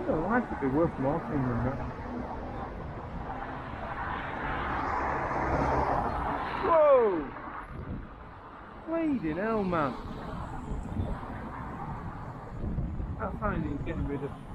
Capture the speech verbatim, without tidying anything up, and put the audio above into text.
Your life would be worth more to than that. Whoa! Bleeding hell, man. I find he's getting rid of